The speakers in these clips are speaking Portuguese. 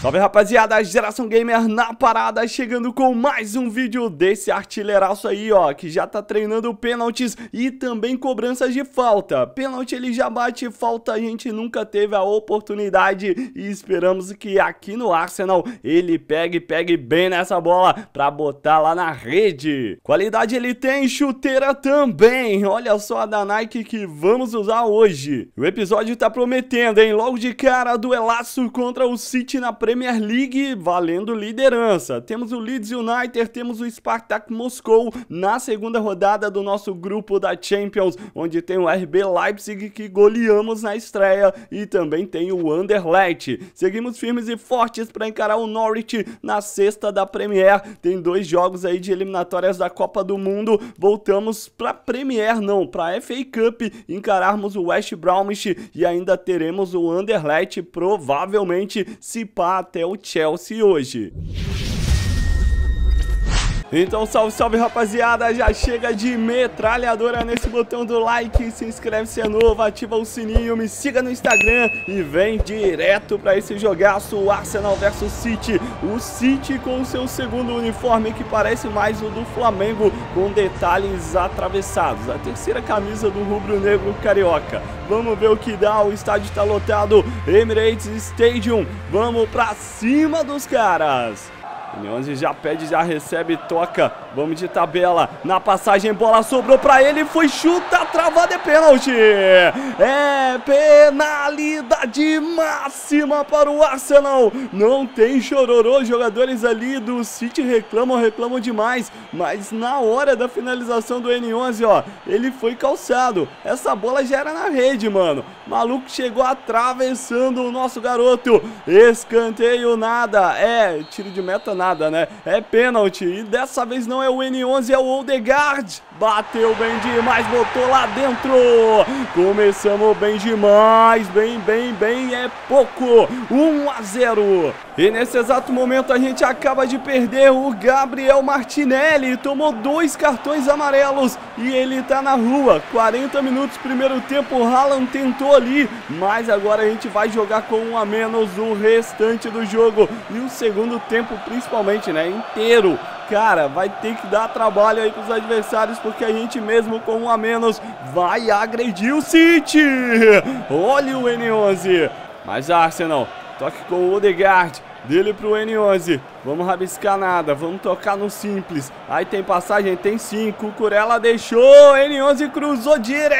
Salve rapaziada, Geração Gamer na parada, chegando com mais um vídeo desse artilheiraço aí, ó, que já tá treinando pênaltis e também cobranças de falta. Pênalti ele já bate, falta a gente nunca teve a oportunidade e esperamos que aqui no Arsenal ele pegue bem nessa bola pra botar lá na rede. Qualidade ele tem, chuteira também, olha só a da Nike que vamos usar hoje. O episódio tá prometendo, hein, logo de cara, duelaço contra o City na Premier League, valendo liderança. Temos o Leeds United, temos o Spartak Moscou na segunda rodada do nosso grupo da Champions, onde tem o RB Leipzig que goleamos na estreia e também tem o Anderlecht. Seguimos firmes e fortes para encarar o Norwich na sexta da Premier. Tem dois jogos aí de eliminatórias da Copa do Mundo. Voltamos para Premier, não, para FA Cup, encararmos o West Bromwich e ainda teremos o Anderlecht, provavelmente se pá até o Chelsea hoje. Então salve rapaziada, já chega de metralhadora nesse botão do like, se inscreve se é novo, ativa o sininho, me siga no Instagram e vem direto para esse jogaço, o Arsenal vs City. O City com o seu segundo uniforme que parece mais o do Flamengo, com detalhes atravessados, a terceira camisa do rubro-negro carioca. Vamos ver o que dá, o estádio está lotado, Emirates Stadium, vamos pra cima dos caras. O 11 já pede, já recebe, toca, vamos de tabela, na passagem, bola sobrou pra ele, foi chuta, travada, é pênalti, é penalidade máxima para o Arsenal, não tem chororô, jogadores ali do City reclamam demais, mas na hora da finalização do N11, ó, ele foi calçado, essa bola já era na rede, mano, o maluco chegou atravessando o nosso garoto, escanteio nada, tiro de meta nada, né? É pênalti e dessa vez não é o N11, é o Odegaard. Bateu bem demais, botou lá dentro. Começamos bem demais, bem, é pouco. 1-0. E nesse exato momento a gente acaba de perder o Gabriel Martinelli. Tomou 2 cartões amarelos e ele tá na rua. 40 minutos, primeiro tempo, o Haaland tentou ali, mas agora a gente vai jogar com 1 a menos o restante do jogo. E o segundo tempo principalmente, né, inteiro. Cara, vai ter que dar trabalho aí pros adversários, porque a gente mesmo com 1 a menos vai agredir o City. Olha o N11. Mas Arsenal, toque com o Odegaard, dele pro N11. Vamos rabiscar nada, vamos tocar no simples. Aí tem passagem, tem sim, Cucurella deixou, N11 cruzou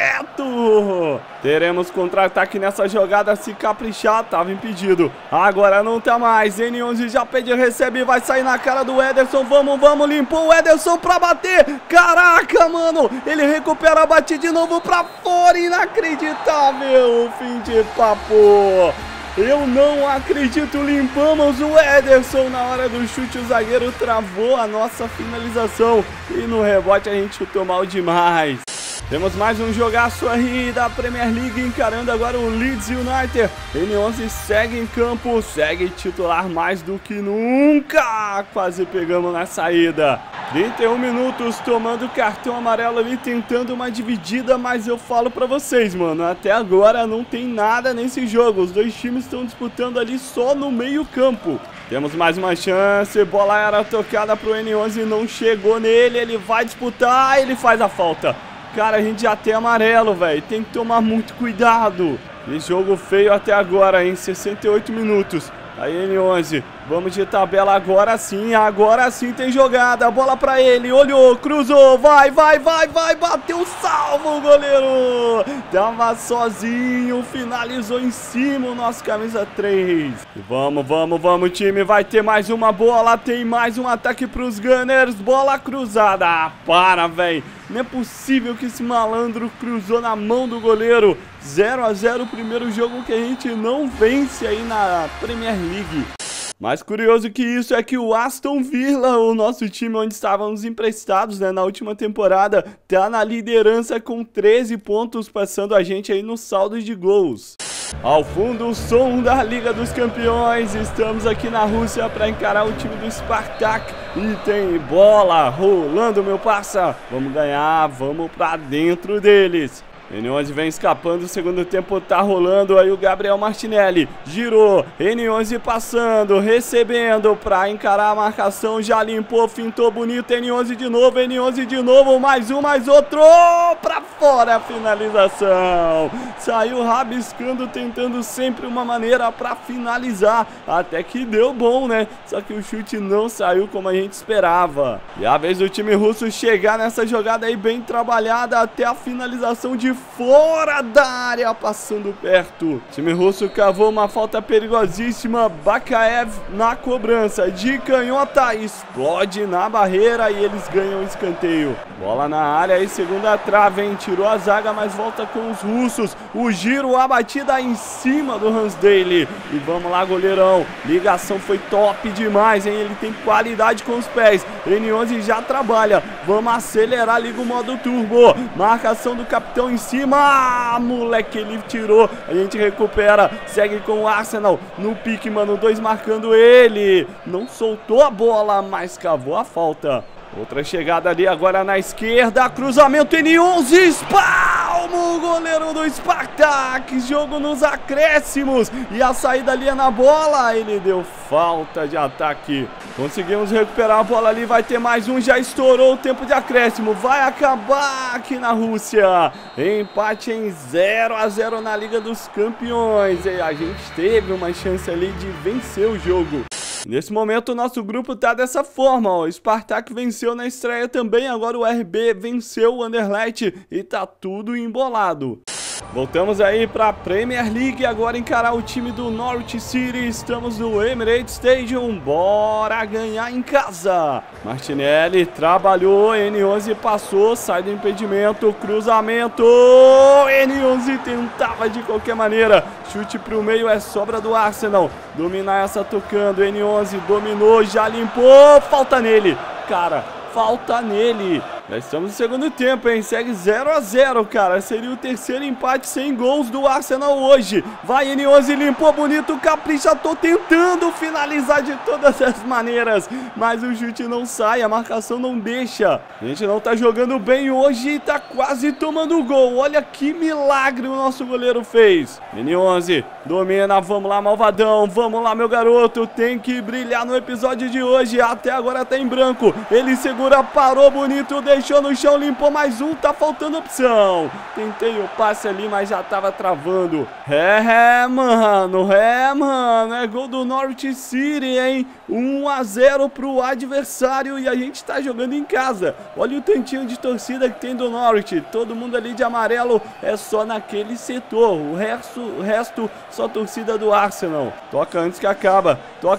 direto. Teremos contra-ataque nessa jogada, se caprichar, tava impedido. Agora não tá mais, N11 já pede, recebe, vai sair na cara do Ederson. Vamos, limpou o Ederson pra bater. Caraca, mano, ele recupera, bate de novo pra fora, inacreditável, fim de papo. Eu não acredito, limpamos o Ederson na hora do chute, o zagueiro travou a nossa finalização e no rebote a gente chutou mal demais. Temos mais um jogaço aí da Premier League, encarando agora o Leeds United. N11 segue em campo, segue titular mais do que nunca. Quase pegamos na saída. 31 minutos tomando cartão amarelo ali, tentando uma dividida, mas eu falo pra vocês, mano, até agora não tem nada nesse jogo. Os dois times estão disputando ali só no meio campo. Temos mais uma chance, bola era tocada pro N11, não chegou nele, ele vai disputar, ele faz a falta. Cara, a gente já tem amarelo, velho. Tem que tomar muito cuidado. E jogo feio até agora, hein? 68 minutos. Aí, N11. Vamos de tabela agora sim tem jogada. Bola pra ele, olhou, cruzou. Vai. Bateu, salvo o goleiro. Tava sozinho, finalizou em cima o nosso camisa 3. E vamos, time. Vai ter mais uma bola. Tem mais um ataque pros Gunners. Bola cruzada. Ah, para, velho. Não é possível que esse malandro cruzou na mão do goleiro. 0-0 o primeiro jogo que a gente não vence aí na Premier League. Mais curioso que isso é que o Aston Villa, o nosso time onde estávamos emprestados, né, na última temporada, tá na liderança com 13 pontos, passando a gente aí no saldo de gols. Ao fundo, o som da Liga dos Campeões. Estamos aqui na Rússia para encarar o time do Spartak. E tem bola rolando, meu parça. Vamos ganhar, vamos pra dentro deles. N11 vem escapando, o segundo tempo tá rolando, aí o Gabriel Martinelli girou, N11 passando, recebendo pra encarar a marcação, já limpou, fintou bonito, N11 de novo, mais um, mais outro, pra fora a finalização, saiu rabiscando, tentando sempre uma maneira pra finalizar, até que deu bom, né, só que o chute não saiu como a gente esperava, e a vez do time russo chegar nessa jogada aí bem trabalhada até a finalização de fora da área, passando perto. O time russo cavou uma falta perigosíssima. Bakaev na cobrança de canhota, explode na barreira e eles ganham o escanteio. Bola na área aí, segunda trave, hein? Tirou a zaga, mas volta com os russos. O giro, a batida em cima do Ransdale. E vamos lá, goleirão. Ligação foi top demais, hein? Ele tem qualidade com os pés. N11 já trabalha. Vamos acelerar, liga o modo turbo. Marcação do capitão em cima. Ah, moleque, ele tirou. A gente recupera. Segue com o Arsenal no pique, mano. 2 marcando ele. Não soltou a bola, mas cavou a falta. Outra chegada ali agora na esquerda. Cruzamento N11. Espalma o goleiro do Spartak. Jogo nos acréscimos. E a saída ali é na bola. Ele deu falta de ataque. Conseguimos recuperar a bola ali. Vai ter mais um. Já estourou o tempo de acréscimo. Vai acabar aqui na Rússia. Empate em 0-0 na Liga dos Campeões. E a gente teve uma chance ali de vencer o jogo. Nesse momento o nosso grupo tá dessa forma, ó. O Spartak venceu na estreia também, agora o RB venceu o Anderlecht e tá tudo embolado. Voltamos aí para a Premier League, agora encarar o time do Norwich City. Estamos no Emirates Stadium, bora ganhar em casa. Martinelli trabalhou, N11 passou, sai do impedimento, cruzamento, N11 tentava de qualquer maneira, chute para o meio, é sobra do Arsenal. Dominar essa tocando, N11 dominou, já limpou, falta nele, cara, falta nele. Já estamos no segundo tempo, hein? Segue 0-0, cara. Seria o terceiro empate sem gols do Arsenal hoje. Vai, N11, limpou bonito, capricha. Tô tentando finalizar de todas as maneiras, mas o chute não sai, a marcação não deixa. A gente não tá jogando bem hoje e tá quase tomando gol. Olha que milagre o nosso goleiro fez. N11 domina, vamos lá, malvadão. Vamos lá, meu garoto. Tem que brilhar no episódio de hoje. Até agora tá em branco. Ele segura, parou bonito, deixou no chão, limpou mais um, tá faltando opção. Tentei o passe ali, mas já tava travando. Mano, é gol do Norwich City, hein? 1-0 pro adversário e a gente tá jogando em casa. Olha o tantinho de torcida que tem do Norwich. Todo mundo ali de amarelo, é só naquele setor. O resto só torcida do Arsenal. Toca antes que acaba,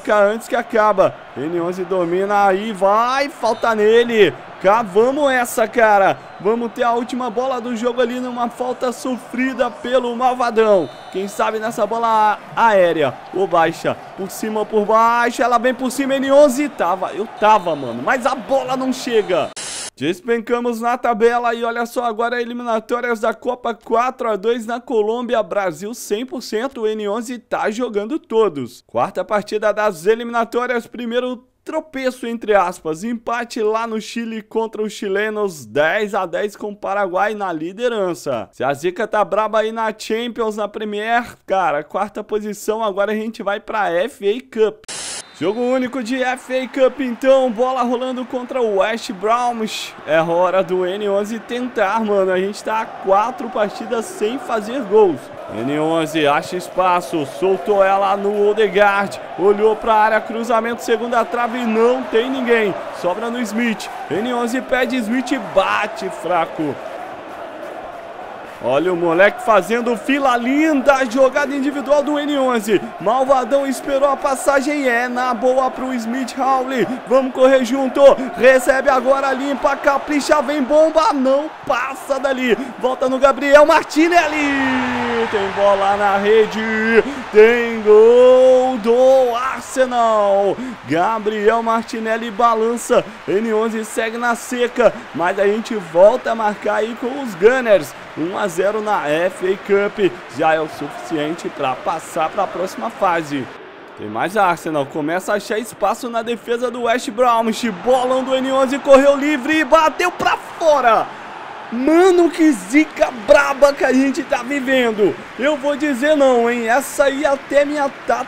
N11 domina aí, vai, falta nele. Cavamos essa, cara. Vamos ter a última bola do jogo ali numa falta sofrida pelo malvadão. Quem sabe nessa bola aérea ou baixa, por cima ou por baixo, ela vem por cima, N11 eu tava, mano, mas a bola não chega. Despencamos na tabela e olha só, agora eliminatórias da Copa 4-2 na Colômbia, Brasil 100%, o N11 tá jogando todos. Quarta partida das eliminatórias, primeiro tropeço entre aspas, empate lá no Chile contra os chilenos, 10-10 com o Paraguai na liderança. Se a zica tá braba aí na Champions, na Premier, cara, quarta posição, agora a gente vai pra FA Cup. Jogo único de FA Cup então, bola rolando contra o West Bromwich. É hora do N11 tentar, mano, a gente tá a 4 partidas sem fazer gols. N11 acha espaço, soltou ela no Odegaard, olhou pra área, cruzamento, segunda trave, não tem ninguém, sobra no Smith. N11 pede, Smith bate fraco. Olha o moleque fazendo fila linda, jogada individual do N11. Malvadão esperou a passagem, é na boa pro Smith Howley. Vamos correr junto, recebe agora, limpa, capricha, vem bomba, não passa dali. Volta no Gabriel Martinelli. Tem bola na rede, tem gol do Arsenal. Gabriel Martinelli balança, N11 segue na seca, mas a gente volta a marcar aí com os Gunners. 1-0 na FA Cup, já é o suficiente para passar para a próxima fase. Tem mais Arsenal, começa a achar espaço na defesa do West Bromwich, bolão do N11, correu livre e bateu para fora. Mano, que zica braba que a gente tá vivendo. Eu vou dizer não, hein. Essa aí até minha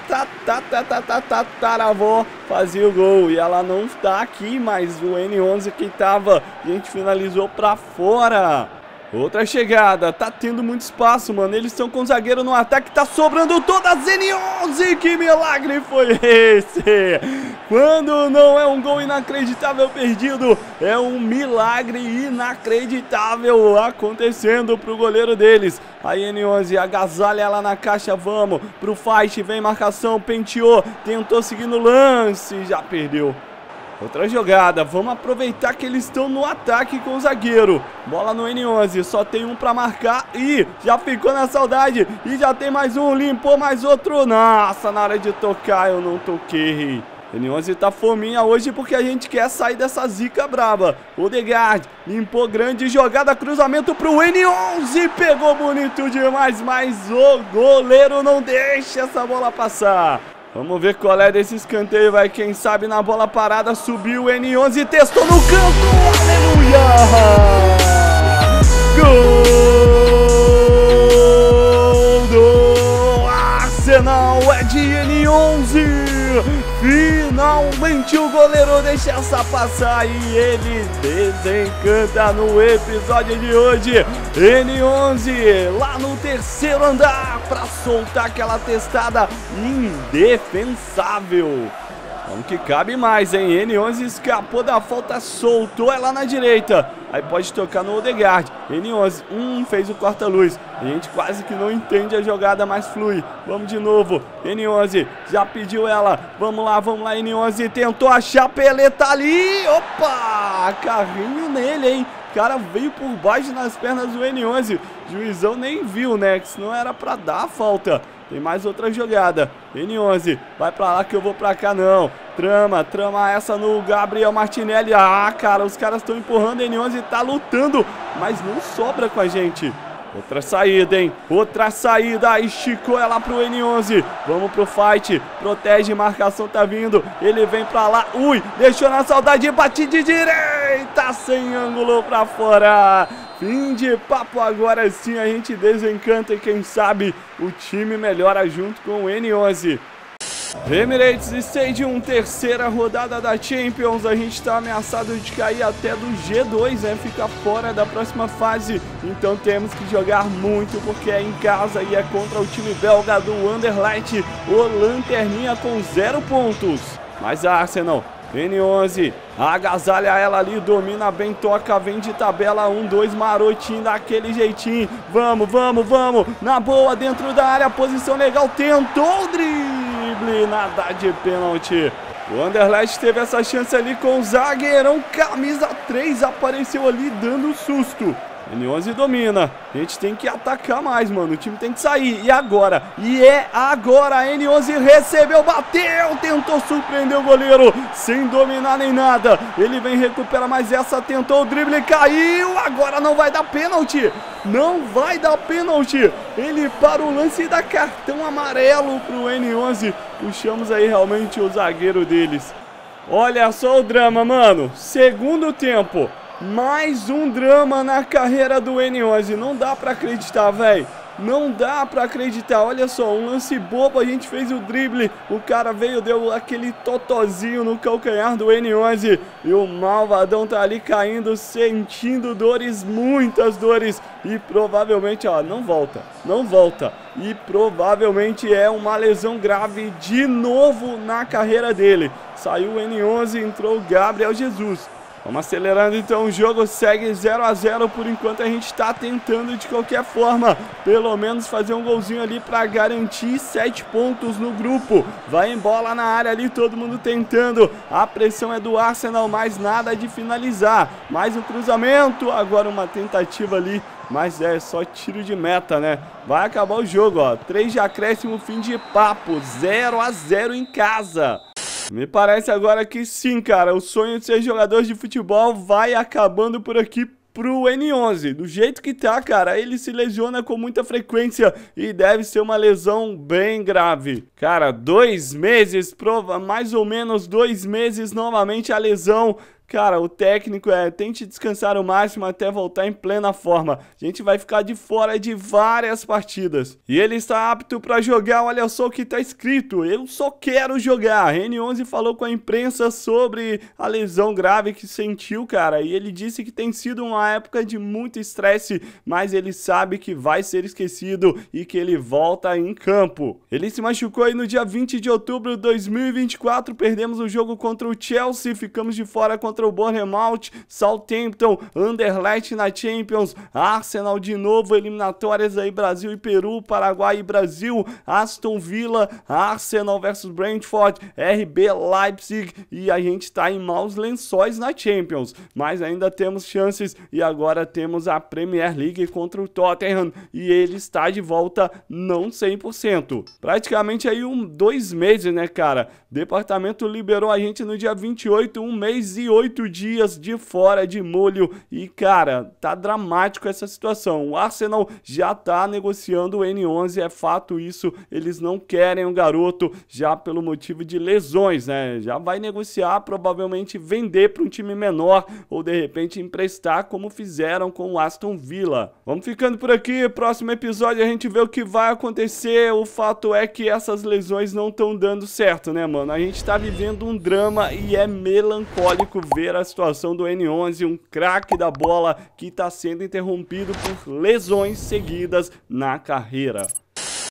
tataravó fazia o gol. E ela não tá aqui, mas o N11 que tava, a gente finalizou pra fora. Outra chegada, tá tendo muito espaço, mano. Eles estão com o zagueiro no ataque, tá sobrando todas. N11, que milagre foi esse? Quando não é um gol inacreditável perdido, é um milagre inacreditável acontecendo pro goleiro deles. A N11 agasalha ela na caixa, vamos pro fight, vem marcação, penteou, tentou seguir no lance, já perdeu. Outra jogada, vamos aproveitar que eles estão no ataque com o zagueiro. Bola no N11, só tem um pra marcar e já ficou na saudade. E já tem mais um, limpou mais outro. Nossa, na hora de tocar eu não toquei. N11 tá fominha hoje porque a gente quer sair dessa zica braba. Odegaard limpou, grande jogada, cruzamento pro N11. Pegou bonito demais, mas o goleiro não deixa essa bola passar. Vamos ver qual é desse escanteio, vai. Quem sabe na bola parada, subiu o N11, testou no canto. Aleluia! Gol do Arsenal, é de N11. Finalmente o goleiro deixa essa passar e ele desencanta no episódio de hoje. N11 lá no terceiro andar para soltar aquela testada indefensável. Vamos que cabe mais, hein? N11 escapou da falta, soltou ela na direita. Aí pode tocar no Odegaard. N11, fez o corta-luz. A gente quase que não entende a jogada, mas flui. Vamos de novo. N11 já pediu ela. Vamos lá, N11. Tentou achar, Pelé tá ali. Opa! Carrinho nele, hein? O cara veio por baixo nas pernas do N11. Juizão nem viu, né? Que senão era pra dar a falta. Tem mais outra jogada. N11, vai pra lá que eu vou pra cá, não. Trama essa no Gabriel Martinelli. Ah, cara, os caras estão empurrando. N11 tá lutando, mas não sobra com a gente. Outra saída, hein? Outra saída. Esticou ela pro N11. Vamos pro fight. Protege, marcação tá vindo. Ele vem pra lá. Ui, deixou na saudade. Bate de direita. Sem ângulo pra fora. Fim de papo, agora sim a gente desencanta e quem sabe o time melhora junto com o N11. Emirates Stadium, terceira rodada da Champions, a gente está ameaçado de cair até do G2, né? Ficar fora da próxima fase, então temos que jogar muito porque é em casa e é contra o time belga do Anderlecht, o Lanterninha com 0 pontos. Mas a Arsenal, N11, agasalha ela ali, domina bem, toca, vem de tabela, 1-2, marotinho, daquele jeitinho, vamos, na boa, dentro da área, posição legal, tentou o drible, nada de pênalti. O Anderlecht teve essa chance ali com o zagueirão, camisa 3, apareceu ali dando susto. N11 domina, a gente tem que atacar mais, mano, o time tem que sair, e agora? E é agora, N11 recebeu, bateu, tentou surpreender o goleiro, sem dominar nem nada, ele vem recuperar mais essa, tentou o drible, caiu, agora não vai dar pênalti, ele para o lance e dá cartão amarelo pro N11, puxamos aí realmente o zagueiro deles. Olha só o drama, mano, segundo tempo. Mais um drama na carreira do N11, não dá pra acreditar, velho, não dá pra acreditar, olha só, um lance bobo, a gente fez o drible, o cara veio, deu aquele totozinho no calcanhar do N11 e o malvadão tá ali caindo, sentindo dores, muitas dores e provavelmente, ó, não volta e provavelmente é uma lesão grave de novo na carreira dele. Saiu o N11, entrou o Gabriel Jesus. Vamos acelerando então, o jogo segue 0-0, por enquanto a gente está tentando de qualquer forma, pelo menos fazer um golzinho ali para garantir 7 pontos no grupo. Vai em bola na área ali, todo mundo tentando, a pressão é do Arsenal, mas nada de finalizar. Mais um cruzamento, agora uma tentativa ali, mas é só tiro de meta, né? Vai acabar o jogo, ó, 3 de acréscimo, fim de papo, 0-0 em casa. Me parece agora que sim, cara, o sonho de ser jogador de futebol vai acabando por aqui pro N11. Do jeito que tá, cara, ele se lesiona com muita frequência e deve ser uma lesão bem grave. Cara, 2 meses, mais ou menos 2 meses novamente a lesão. Cara, o técnico tente descansar o máximo até voltar em plena forma. A gente vai ficar de fora de várias partidas. E ele está apto para jogar, olha só o que tá escrito: eu só quero jogar. N11 falou com a imprensa sobre a lesão grave que sentiu, cara, e ele disse que tem sido uma época de muito estresse, mas ele sabe que vai ser esquecido e que ele volta em campo. Ele se machucou aí no dia 20 de outubro de 2024, perdemos o jogo contra o Chelsea, ficamos de fora contra o Bournemouth, Southampton, Anderlecht na Champions, Arsenal de novo, eliminatórias aí Brasil e Peru, Paraguai e Brasil, Aston Villa, Arsenal versus Brentford, RB Leipzig, e a gente tá em maus lençóis na Champions, mas ainda temos chances. E agora temos a Premier League contra o Tottenham e ele está de volta não 100%. Praticamente aí 2 meses, né, cara? O departamento liberou a gente no dia 28, 1 mês e 8 dias de fora de molho. E, cara, tá dramático essa situação. O Arsenal já tá negociando o N11, é fato isso. Eles não querem o garoto já pelo motivo de lesões, né? Já vai negociar, provavelmente vender para um time menor ou de repente emprestar, como fizeram com o Aston Villa. Vamos ficando por aqui, próximo episódio a gente vê o que vai acontecer. O fato é que essas lesões não estão dando certo, né, mano? A gente tá vivendo um drama e é melancólico ver a situação do N11, um craque da bola que tá sendo interrompido por lesões seguidas na carreira.